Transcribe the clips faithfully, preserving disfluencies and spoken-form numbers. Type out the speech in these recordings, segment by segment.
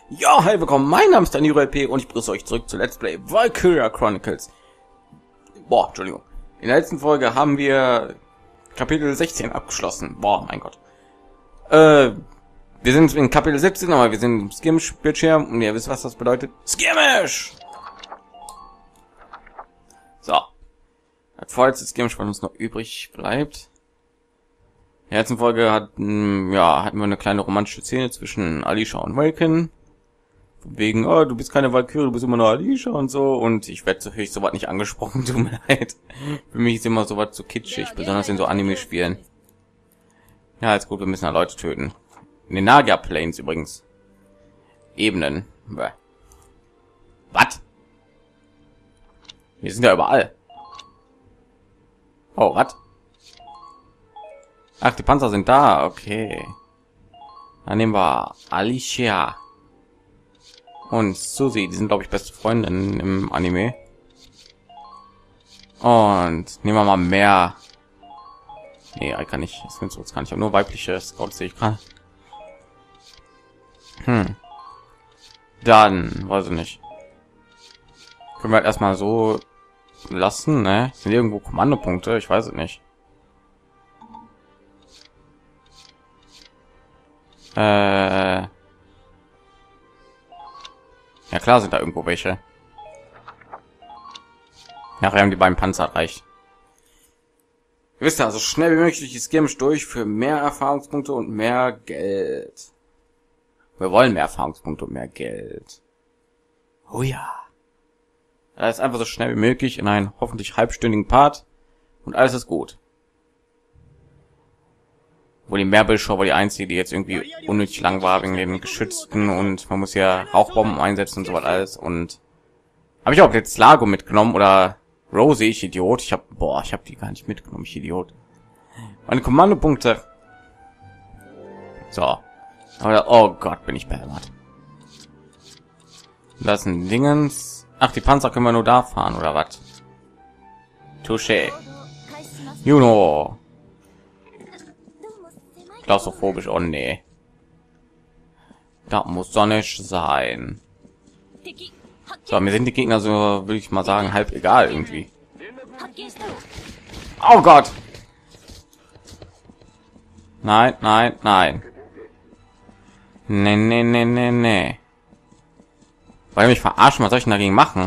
Ja, hi, willkommen, mein Name ist Daniro L P und ich begrüße euch zurück zu Let's Play Valkyria Chronicles. Boah, Entschuldigung. In der letzten Folge haben wir Kapitel sechzehn abgeschlossen. Boah, mein Gott. Äh, wir sind in Kapitel siebzehn, aber wir sind im Skirmish-Bildschirm und ihr wisst, was das bedeutet. Skirmish! So. Das vorletzte Skirmish, was uns noch übrig bleibt. In der letzten Folge hatten, ja, hatten wir eine kleine romantische Szene zwischen Alicia und Welkin. Wegen, oh, du bist keine Valkyrie, du bist immer nur Alicia und so. Und ich werde natürlich sowas nicht angesprochen, tut mir leid. Für mich ist immer sowas zu kitschig, besonders in so Anime-Spielen. Ja, ist gut, wir müssen ja Leute töten. In den Naga Plains übrigens. Ebenen. Bäh. Was? Wir sind ja überall. Oh, was? Ach, die Panzer sind da, okay. Dann nehmen wir Alicia und Susi, die sind, glaube ich, beste Freundinnen im Anime. Und nehmen wir mal mehr. Nee, ich kann nicht. Das kann ich auch nur weibliche Scouts, sehe ich gerade. Hm. Dann, weiß ich nicht. Können wir halt erstmal so lassen, ne? Sind irgendwo Kommandopunkte? Ich weiß es nicht. Äh ja klar sind da irgendwo welche. Nachher haben die beiden Panzer erreicht. Ihr wisst ja, so schnell wie möglich die Skirmish durch für mehr Erfahrungspunkte und mehr Geld. Wir wollen mehr Erfahrungspunkte und mehr Geld. Oh ja. Das ist einfach so schnell wie möglich in einen hoffentlich halbstündigen Part und alles ist gut. Wo die Meerbildschau war die einzige, die jetzt irgendwie unnötig lang war wegen den Geschützten und man muss ja Rauchbomben einsetzen und so was alles. Und habe ich auch jetzt Lago mitgenommen oder Rosie, ich Idiot. Ich habe, boah, ich habe die gar nicht mitgenommen, ich Idiot. Meine Kommandopunkte. So, aber oh Gott, bin ich behämmert. Das sind Dingens. Ach, die Panzer können wir nur da fahren oder was? Touché. Juno. Klaustrophobisch, oh nee. Da muss sonnig sein. So, mir sind die Gegner so, würde ich mal sagen, halb egal irgendwie. Oh Gott! Nein, nein, nein. Nee, nee, nee, nee, nee. Weil mich verarschen, was soll ich denn dagegen machen?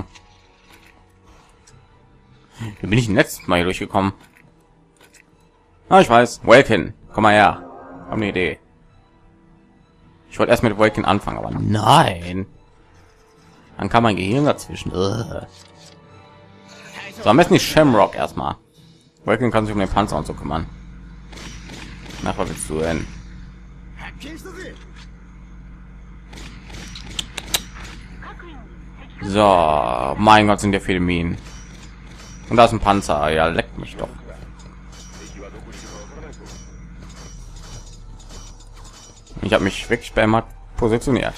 Wie bin ich letztes Mal hier durchgekommen? Ah, ich weiß. Welkin, komm mal her. Hab eine Idee. Ich wollte erst mit Welkin anfangen, aber nein. Dann kam mein Gehirn dazwischen. Ugh. So, am besten nicht Shamrock erstmal. Welkin kann sich um den Panzer und so kümmern. Nach was willst du denn? So, mein Gott, sind ja viele Minen. Und da ist ein Panzer. Ja, leckt mich doch. Ich habe mich wirklich bei Matt positioniert.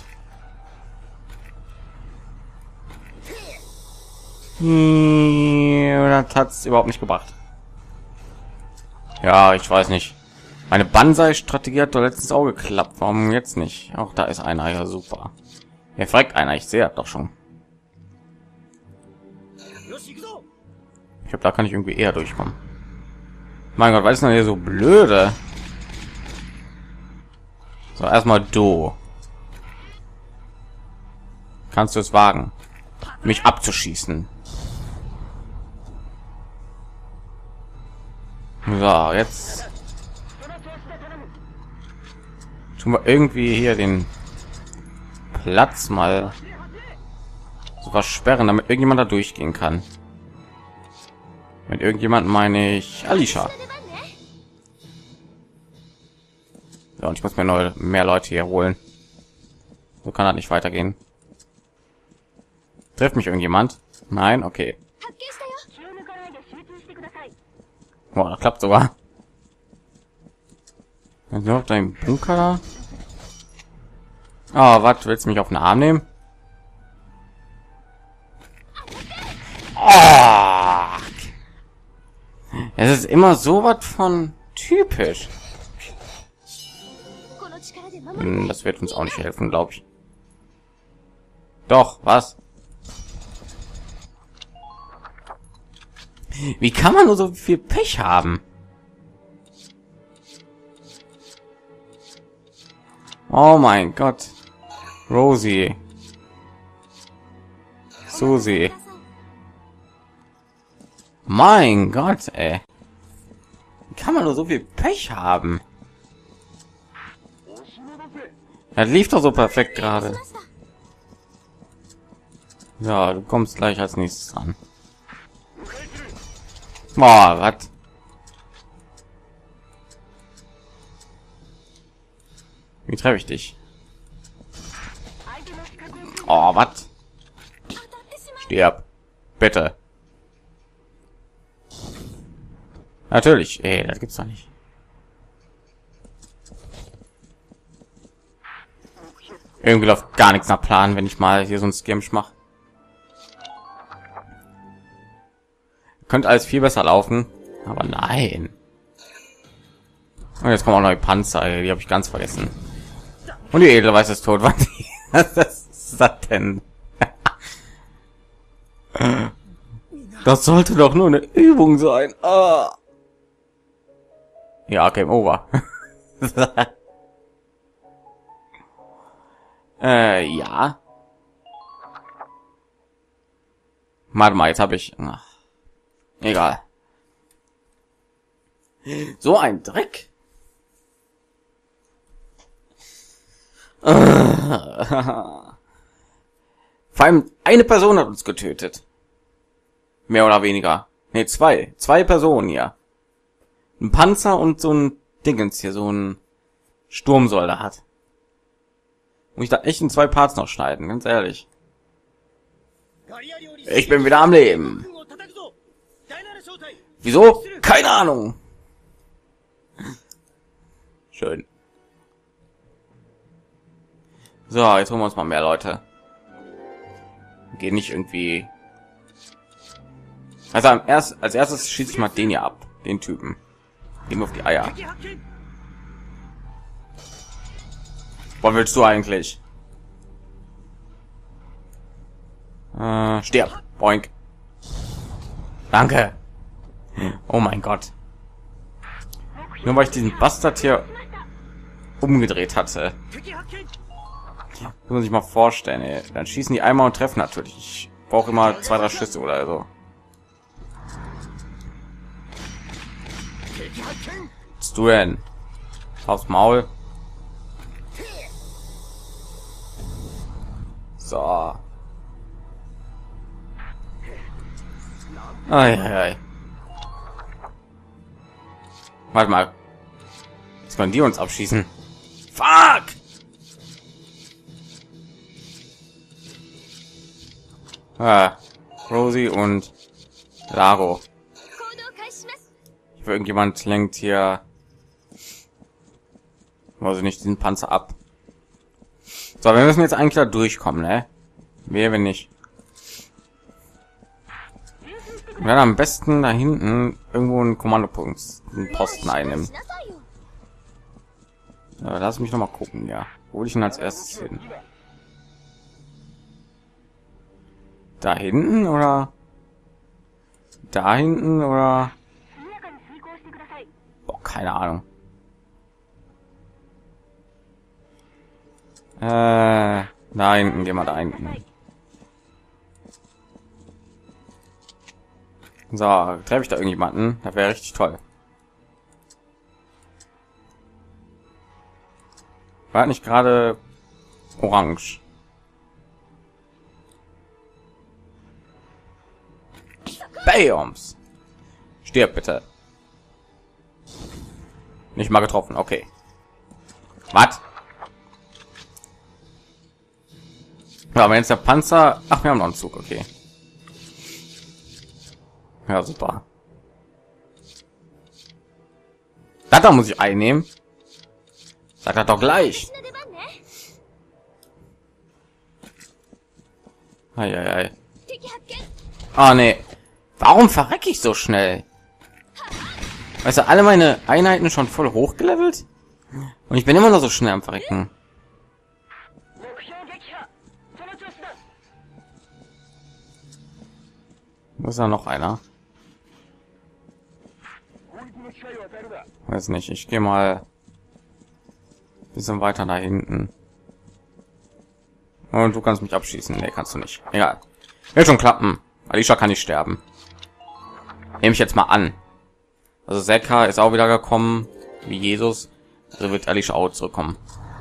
Das hat es überhaupt nicht gebracht. Ja, ich weiß nicht. Meine Banzai-Strategie hat doch letztens auch geklappt. Warum jetzt nicht? Auch da ist einer. Ja, super. Er fragt einer. Ich sehe doch schon. Ich glaube, da kann ich irgendwie eher durchkommen. Mein Gott, was ist denn hier so blöde? So, erstmal du. Kannst du es wagen, mich abzuschießen? So, jetzt tun wir irgendwie hier den Platz mal so versperren, damit irgendjemand da durchgehen kann. Mit irgendjemand meine ich Alicia. Ja, und ich muss mir neue, mehr Leute hier holen. So kann das nicht weitergehen. Trifft mich irgendjemand? Nein, okay. Boah, das klappt sogar. Also auf deinem Bunker. Ah, oh, was willst du mich auf den Arm nehmen? Oh! Es ist immer so was von typisch. Das wird uns auch nicht helfen, glaube ich. Doch, was? Wie kann man nur so viel Pech haben? Oh mein Gott. Rosie. Susi. Mein Gott, ey. Wie kann man nur so viel Pech haben? Er lief doch so perfekt gerade. Ja, du kommst gleich als nächstes ran. Boah, was? Wie treffe ich dich? Oh, was? Stirb. Bitte. Natürlich. Ey, das gibt's doch nicht. Irgendwie läuft gar nichts nach Plan, wenn ich mal hier so ein Skirmish mache. Könnte alles viel besser laufen, aber nein. Und jetzt kommen auch neue Panzer, ey, die habe ich ganz vergessen. Und die Edelweiß ist tot. Was ist das denn? Das sollte doch nur eine Übung sein. Ah. Ja, Game Over. äh, ja. Warte mal, jetzt habe ich... Ach, egal. So ein Dreck. Vor allem eine Person hat uns getötet. Mehr oder weniger. Ne, zwei. Zwei Personen hier. Ein Panzer und so ein Dingens hier, so ein Sturmsoldat. Muss ich da echt in zwei Parts noch schneiden, ganz ehrlich. Ich bin wieder am Leben. Wieso? Keine Ahnung. Schön. So, jetzt holen wir uns mal mehr Leute. Gehen nicht irgendwie... Also am erst, als erstes schieße ich mal den hier ab. Den Typen. Gehen wir auf die Eier. Was willst du eigentlich? Äh, stirb. Boink. Danke. Oh mein Gott. Nur weil ich diesen Bastard hier umgedreht hatte. Muss man sich mal vorstellen, ey. Dann schießen die einmal und treffen natürlich. Ich brauche immer zwei, drei Schüsse oder so. Was du denn? Aufs Maul. So. Ei, ei, ei. Warte mal. Jetzt können die uns abschießen. Fuck! Ah, Rosie und Laro. Irgendjemand lenkt hier, also nicht diesen Panzer ab. So, wir müssen jetzt eigentlich da durchkommen, ne? Wer, wenn nicht? Wir werden am besten da hinten irgendwo einen Kommandopunkt, einen Posten einnehmen. Ja, lass mich noch mal gucken, ja. Wo hol ich ihn als erstes hin? Da hinten oder da hinten oder? Boah, keine Ahnung. Äh, da hinten, gehen wir da hinten. So, treffe ich da irgendjemanden? Das wäre richtig toll. War nicht gerade orange? Bams! Stirb bitte. Nicht mal getroffen, okay. Was? Ja, aber jetzt der Panzer. Ach, wir haben noch einen Zug, okay. Ja, super. Das da muss ich einnehmen. Sag das doch gleich. Ei, ei, ei. Ah, nee. Warum verrecke ich so schnell? Weißt du, alle meine Einheiten schon voll hochgelevelt? Und ich bin immer noch so schnell am Verrecken. Ist da noch einer? Weiß nicht. Ich gehe mal ein bisschen weiter da hinten. Und du kannst mich abschießen. Nee, kannst du nicht. Egal. Wird schon klappen. Alicia kann nicht sterben. Nehme ich jetzt mal an. Also Sekka ist auch wieder gekommen, wie Jesus. Also wird Alicia auch zurückkommen.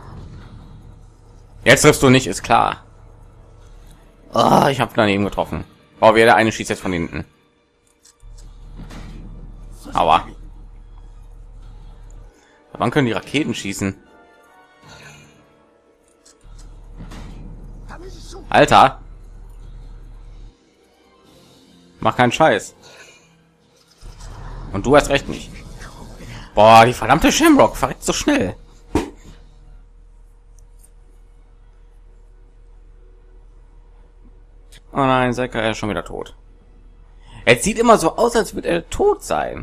Jetzt triffst du nicht, ist klar. Oh, ich habe daneben getroffen. Oh, wer der eine schießt jetzt von hinten. Aua. Wann können die Raketen schießen? Alter. Mach keinen Scheiß. Und du hast recht nicht. Boah, die verdammte Shamrock verreckt so schnell. Oh nein, Sekka ist schon wieder tot. Es sieht immer so aus, als würde er tot sein.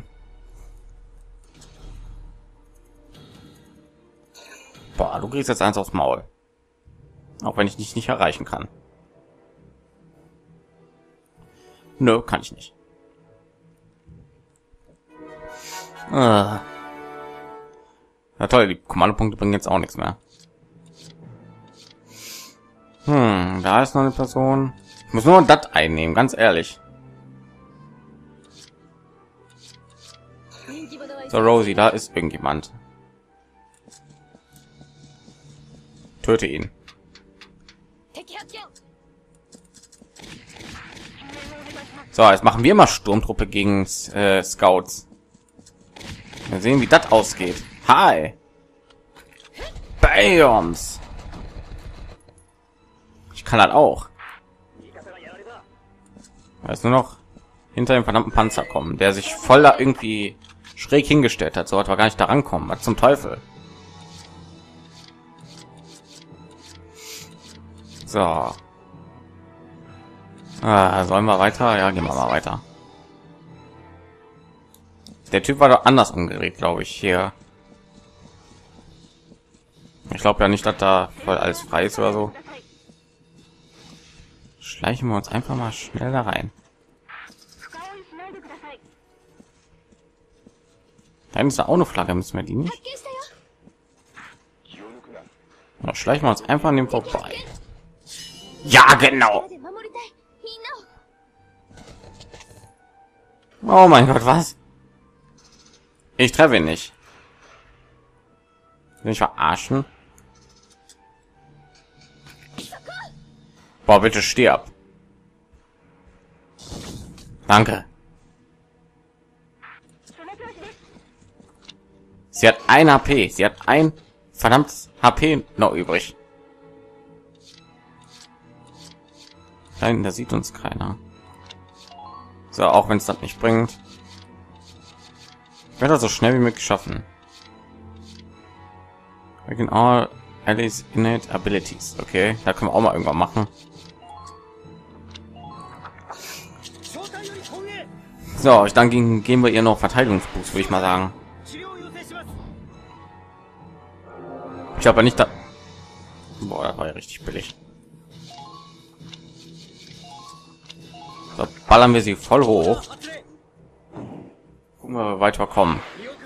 Boah, du kriegst jetzt eins aufs Maul. Auch wenn ich dich nicht erreichen kann. Nö, kann ich nicht. Ah. Ja toll, die Kommandopunkte bringen jetzt auch nichts mehr. Hm, da ist noch eine Person. Ich muss nur das einnehmen, ganz ehrlich. So, Rosie, da ist irgendjemand. Töte ihn. So, jetzt machen wir mal Sturmtruppe gegen äh, Scouts. Wir sehen, wie das ausgeht. Hi. Bams. Ich kann halt auch. Weiß nur noch hinter dem verdammten Panzer kommen, der sich voll da irgendwie schräg hingestellt hat. So hat wir gar nicht da rankommen. Was zum Teufel? So. Ah, sollen wir weiter? Ja, gehen wir mal weiter. Der Typ war doch anders umgeregt, glaube ich, hier. Ich glaube ja nicht, dass da voll alles frei ist oder so. Schleichen wir uns einfach mal schnell da rein. Da ist da auch eine Flagge, müssen wir die nicht? Da schleichen wir uns einfach an dem vorbei. Ja, genau. Oh mein Gott, was? Ich treffe ihn nicht. Will ich verarschen? Boah, bitte stirb. Danke. Sie hat ein H P. Sie hat ein verdammtes H P noch übrig. Nein, da sieht uns keiner. So, auch wenn es das nicht bringt. Ich werde das so schnell wie möglich schaffen. We can all Alice innate abilities. Okay, da können wir auch mal irgendwann machen. So, ich dann gegen, geben wir ihr noch Verteidigungsboost, würde ich mal sagen. Ich habe nicht da. Boah, das war ja richtig billig. So, ballern wir sie voll hoch. Gucken wir, wie weit wir kommen.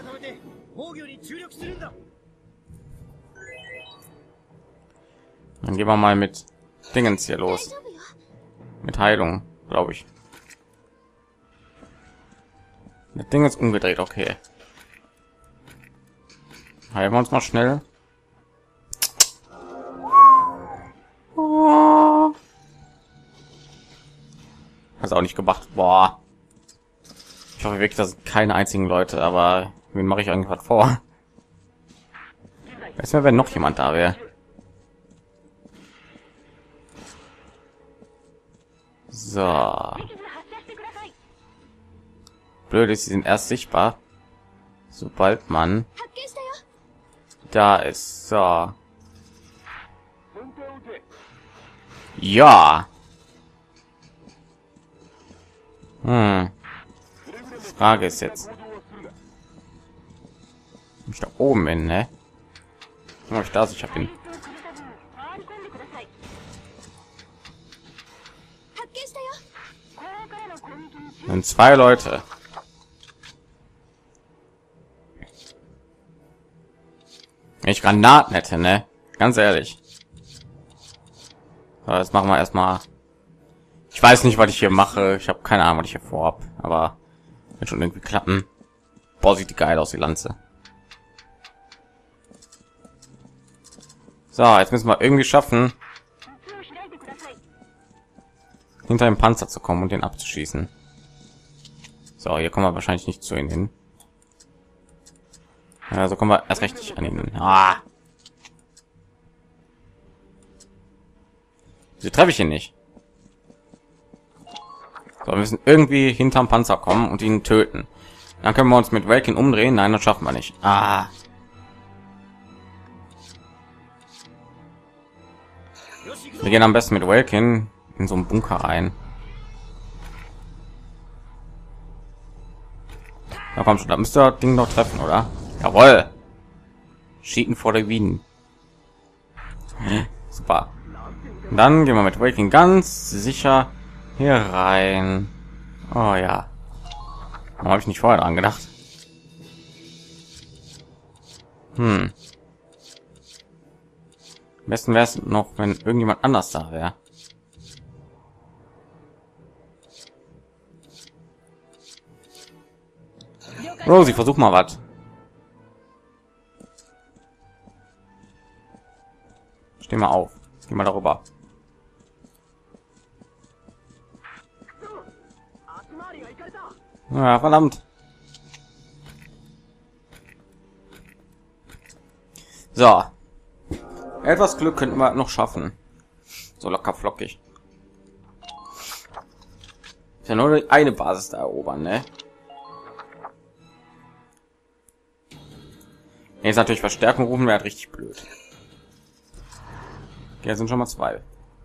Dann gehen wir mal mit Dingens hier los. Mit Heilung, glaube ich. Das Ding ist umgedreht, okay. Heilen wir uns mal schnell. Oh. Hast auch nicht gemacht. Boah. Ich hoffe wirklich, das sind keine einzigen Leute, aber wen mache ich eigentlich was vor? Weiß mir, wenn noch jemand da wäre. So. Blöd ist, sie sind erst sichtbar, sobald man da ist. So. Ja. Hm. Frage ist jetzt, ob ich da oben bin, ne? Ob ich da sicher bin. Und zwei Leute. Wenn ich Granaten hätte, ne? Ganz ehrlich. So, jetzt machen wir erstmal. Ich weiß nicht, was ich hier mache. Ich habe keine Ahnung, was ich hier vorhab. Aber wird schon irgendwie klappen. Boah, sieht die geil aus, die Lanze. So, jetzt müssen wir irgendwie schaffen, hinter dem Panzer zu kommen und den abzuschießen. So, hier kommen wir wahrscheinlich nicht zu ihnen hin. Ja, so kommen wir erst recht nicht an ihn. Ah. Wieso treffe ich ihn nicht? So, wir müssen irgendwie hinterm Panzer kommen und ihn töten. Dann können wir uns mit Welkin umdrehen. Nein, das schaffen wir nicht. Ah. Wir gehen am besten mit Welkin in so einen Bunker rein. Da kommt schon, da müsste das Ding noch treffen, oder? Jawohl. Schieten vor der Wien. Super. Und dann gehen wir mit Welkin ganz sicher hier rein. Oh ja. Warum habe ich nicht vorher dran gedacht? Hm. Am besten wäre es noch, wenn irgendjemand anders da wäre. Rosie, versuch mal was. Steh mal auf. Geh mal darüber. Ja, verdammt. So. Etwas Glück könnten wir noch schaffen. So locker flockig. Ist ja nur eine Basis da erobern, ne? Jetzt natürlich Verstärkung rufen, wäre richtig blöd. Jetzt sind schon mal zwei.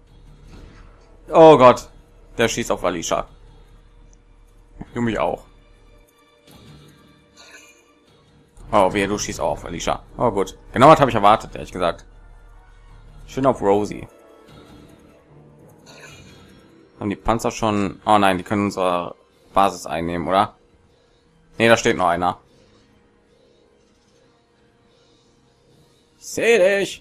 Oh Gott, der schießt auf Alicia. Du mich auch. Oh, wehe, du schießt auch auf Alicia. Oh gut, genau was habe ich erwartet, ehrlich gesagt. Schön auf Rosie. Haben die Panzer schon? Oh nein, die können unsere Basis einnehmen, oder? Nee, da steht noch einer. Ich sehe dich.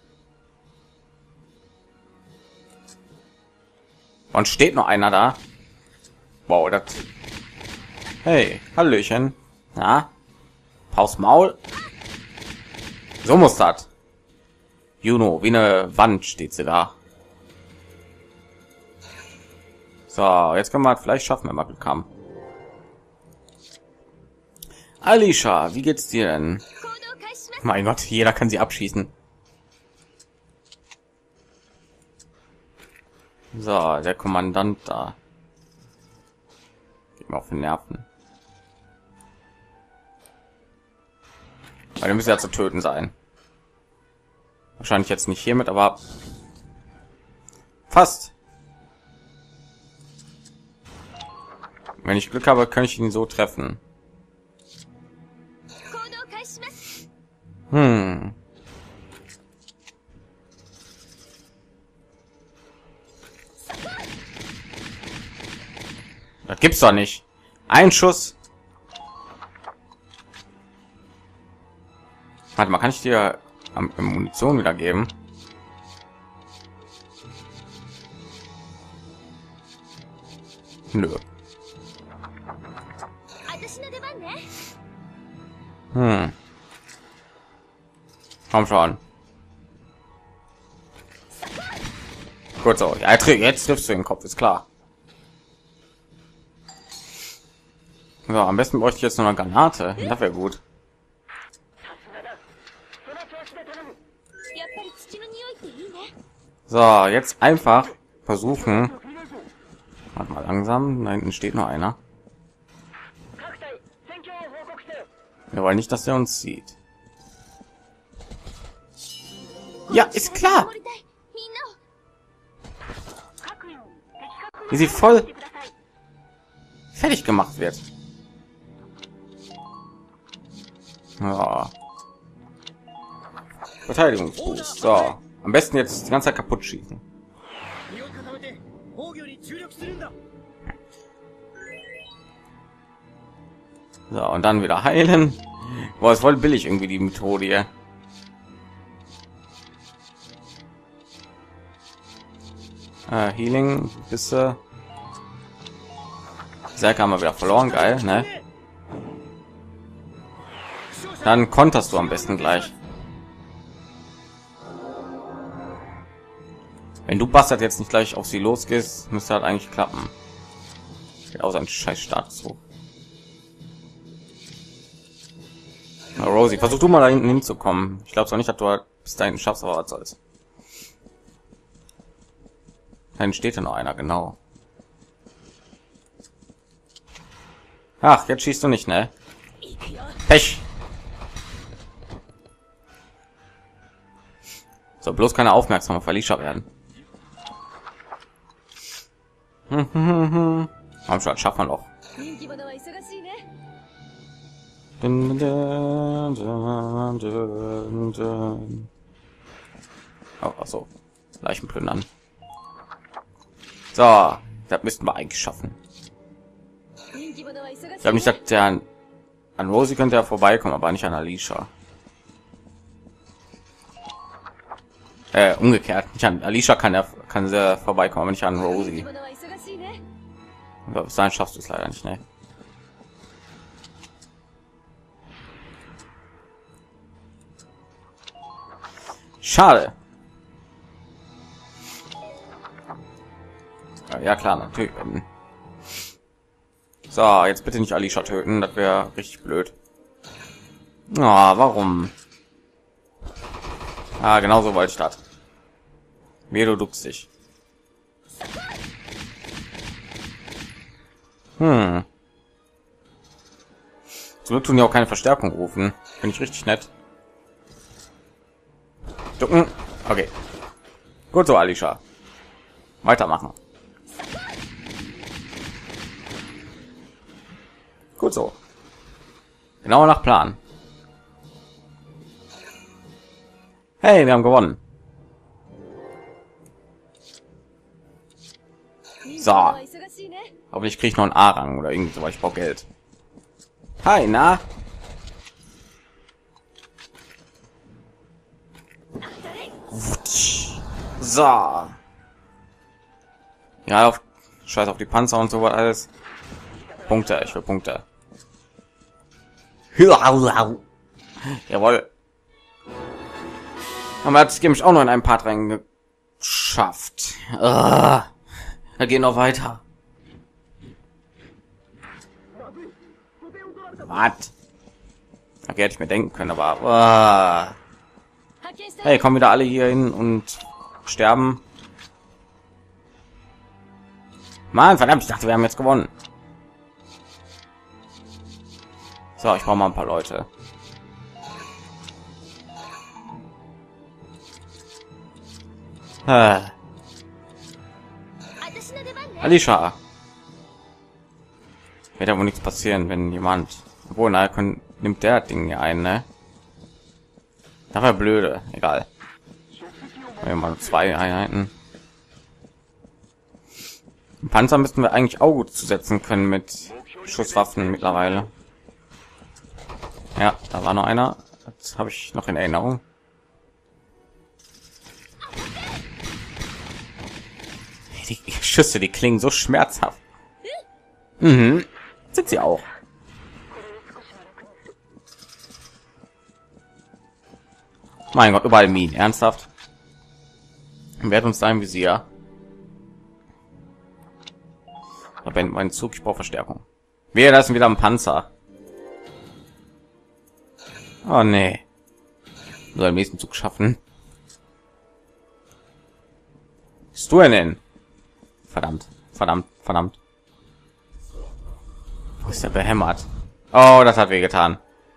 Und steht noch einer da? Wow, das. Hey, Hallöchen. Na? Paus Maul. So muss das. Juno, wie eine Wand steht sie da. So, jetzt können wir vielleicht schaffen, wenn wir Glück haben. Alicia, wie geht's dir denn? Mein Gott, jeder kann sie abschießen. So, der Kommandant da. Geht mir auf den Nerven. Weil der müsste ja zu töten sein. Wahrscheinlich jetzt nicht hiermit, aber fast. Wenn ich Glück habe, kann ich ihn so treffen. Hm. Das gibt's doch nicht. Ein Schuss. Warte mal, kann ich dir am Munition wieder geben? Nö. Hm. Komm schon. Gut so. Ja, jetzt triffst du den Kopf, ist klar. So, am besten bräuchte ich jetzt noch eine Granate. Das wäre gut. So, jetzt einfach versuchen. Warte mal langsam. Da hinten steht noch einer. Wir wollen nicht, dass er uns sieht. Ja, ist klar. Wie sie voll fertig gemacht wird. Ja. Verteidigungsboost. So. Am besten jetzt die ganze Zeit kaputt schießen. So, und dann wieder heilen. Boah, ist voll billig irgendwie die Methode hier. Äh, Healing, Bisse. Sehr haben wir wieder verloren, geil, ne? Dann konterst du am besten gleich. Wenn du Bastard jetzt nicht gleich auf sie losgehst, müsste halt eigentlich klappen. Geht aus ein scheiß Status hoch. Na, Rosie, versuch du mal da hinten hinzukommen. Ich glaube zwar nicht, dass du halt bis dahin schaffst, aber was soll's. Dann steht da noch einer, genau. Ach, jetzt schießt du nicht, ne? Pech. So, bloß keine Aufmerksamkeit auf Alicia werden. Hm, hm, hm, hm. Haben schon, schaffen wir noch. Dun, dun, dun, dun, dun. Oh, ach so. Leichen plündern. So, das müssten wir eigentlich schaffen. Ich glaube nicht, dass der an, an Rosie könnte er vorbeikommen, aber nicht an Alicia. Äh, umgekehrt. Nicht an Alicia kann er kann sie vorbeikommen, aber nicht an Rosie. Bis dahin schaffst du es leider nicht, ne? Schade. Ja klar, natürlich. So, jetzt bitte nicht Alicia töten, das wäre richtig blöd. Oh, warum? Ah, genau so wollte ich das. Wie du duckst dich. Hm. So tun ja auch keine Verstärkung rufen. Finde ich richtig nett. Ducken. Okay. Gut so, Alicia. Weitermachen. Gut so. Genau nach Plan. Hey, wir haben gewonnen. So. Hoffentlich kriege ich noch einen A-Rang oder irgendwie so, ich brauche Geld. Hi, na? So. Ja, auf, scheiß auf die Panzer und so was alles. Punkte, ich will Punkte. Jawohl. Aber hat es mich auch noch in einem Part reingeschafft. Ah, da gehen noch weiter. Was? Okay, hätte ich mir denken können, aber ah. Hey, kommen wieder alle hier hin und sterben. Mann, verdammt, ich dachte, wir haben jetzt gewonnen. So, ich brauche mal ein paar Leute. Ah. Alicia. Wird ja wohl nichts passieren, wenn jemand... Obwohl, na, können, nimmt der Ding hier ein, ne? Das war blöde. Egal. Wir mal zwei Einheiten. Panzer müssten wir eigentlich auch gut zusetzen können mit Schusswaffen mittlerweile. Ja, da war noch einer. Das habe ich noch in Erinnerung. Die Schüsse, die klingen so schmerzhaft. Mhm. Sind sie auch. Mein Gott, überall Minen. Ernsthaft? Wer uns sein Visier? Da beendet mein Zug. Ich brauche Verstärkung. Wir lassen wieder ein Panzer. Oh nee. Soll im nächsten Zug schaffen. Bist du denn? Verdammt, verdammt, verdammt. Wo ist der behämmert? Oh, das hat weh getan.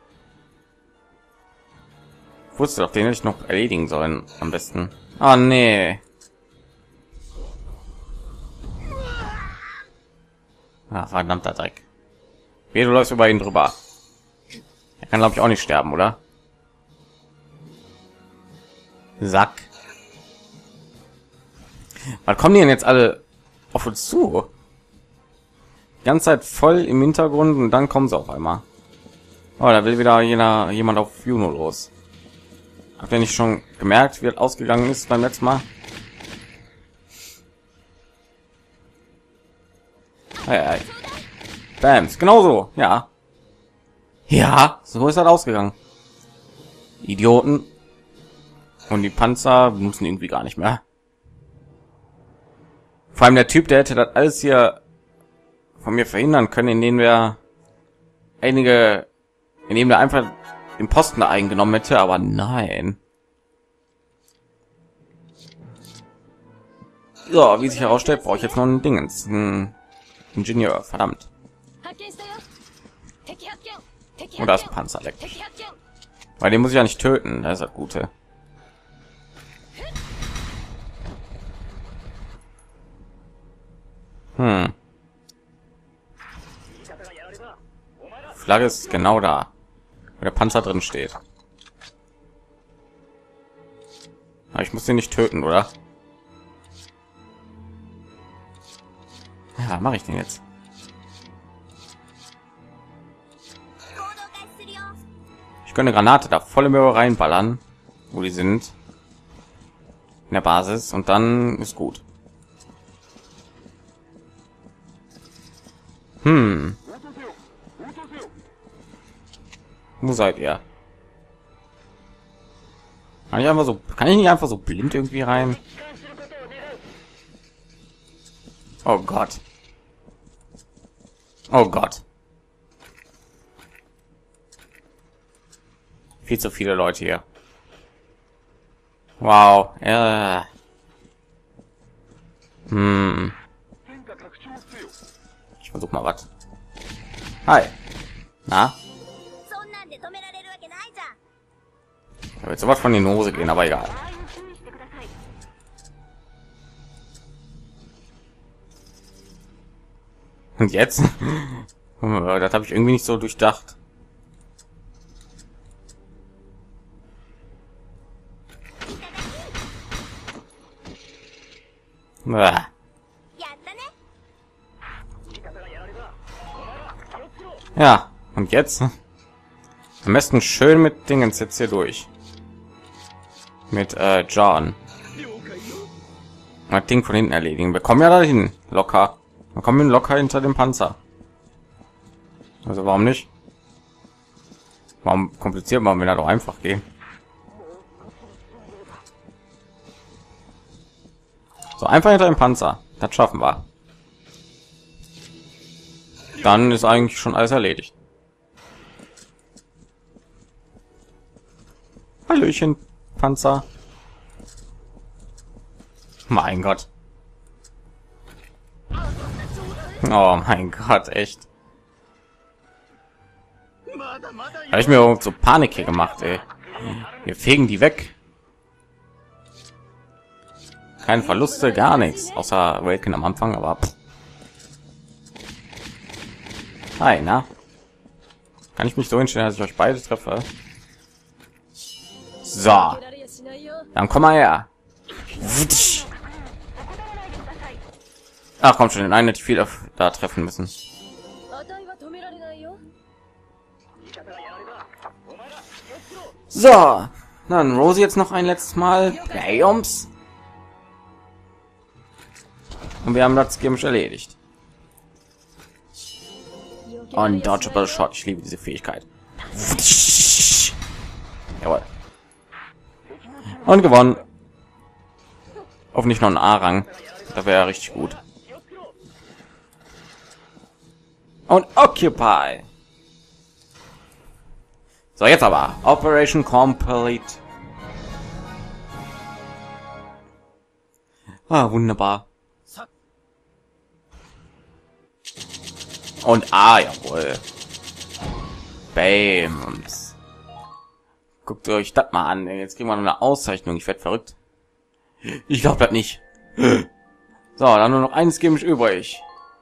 Ich wusste doch, den hätte ich noch erledigen sollen, am besten. Oh nee. Ah, verdammter Dreck. Wie, du läufst über ihn drüber. Er kann, glaube ich, auch nicht sterben, oder? Sack. Was kommen die denn jetzt alle auf uns zu? Die ganze Zeit voll im Hintergrund und dann kommen sie auf einmal. Oh, da will wieder jener, jemand auf Juno los. Habt ihr nicht schon gemerkt, wie es ausgegangen ist beim letzten Mal? Hey, hey. Bams, genauso, ja. Ja, so ist das ausgegangen. Idioten. Und die Panzer müssen irgendwie gar nicht mehr. Vor allem der Typ, der hätte das alles hier von mir verhindern können, indem wir einige, indem er einfach den Posten da eingenommen hätte, aber nein. So, wie sich herausstellt, brauche ich jetzt noch ein Dingens, ein Ingenieur, verdammt. Und das Panzer leckt. Bei dem muss ich ja nicht töten, das ist das Gute. Hm. Flagge ist genau da, wo der Panzer drin steht. Aber ich muss den nicht töten, oder? Ja, mache ich den jetzt. Ich könnte eine Granate da volle Möhre reinballern, wo die sind. In der Basis und dann ist gut. Hm. Wo seid ihr? Kann ich einfach so, kann ich nicht einfach so blind irgendwie rein? Oh Gott. Oh Gott. Viel zu viele Leute hier. Wow. Ja. Hm. Ich versuch mal was. Hi. Na? Da wird sowas von die Hose gehen, aber egal. Und jetzt? Das habe ich irgendwie nicht so durchdacht. Ah. Ja, und jetzt? Am besten schön mit Dingens jetzt hier durch. Mit äh, John. Das Ding von hinten erledigen. Wir kommen ja dahin. Locker. Wir kommen locker hinter dem Panzer. Also warum nicht? Warum kompliziert man, wenn er doch einfach gehen? So, einfach hinter dem Panzer. Das schaffen wir. Dann ist eigentlich schon alles erledigt. Hallöchen, Panzer. Mein Gott. Oh mein Gott, echt. Habe ich mir so Panik hier gemacht, ey. Wir fegen die weg. Keine Verluste, gar nichts. Außer Welken am Anfang, aber... Pff. Hi, na? Kann ich mich so hinstellen, dass ich euch beide treffe? So. Dann komm mal her. Ach komm schon, den einen hätte ich viel da treffen müssen. So. Dann Rosie jetzt noch ein letztes Mal. Bams. Und wir haben das Gimmick erledigt. Undodgeable Shot. Ich liebe diese Fähigkeit. Jawohl. Und gewonnen. Hoffentlich noch ein A-Rang. Da wäre richtig gut. Und Occupy. So, jetzt aber. Operation Complete. Ah, wunderbar. Und ah, jawohl. Bams. Guckt euch das mal an. Jetzt kriegen wir noch eine Auszeichnung. Ich werde verrückt. Ich glaube das nicht. So, dann nur noch eins Gimmick übrig.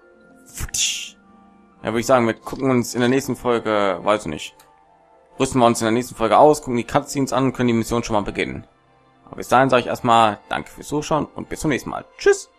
Ja, würde ich sagen, wir gucken uns in der nächsten Folge, weiß ich nicht, rüsten wir uns in der nächsten Folge aus, gucken die Cutscenes an, können die Mission schon mal beginnen. Aber bis dahin sage ich erstmal danke fürs Zuschauen und bis zum nächsten Mal. Tschüss.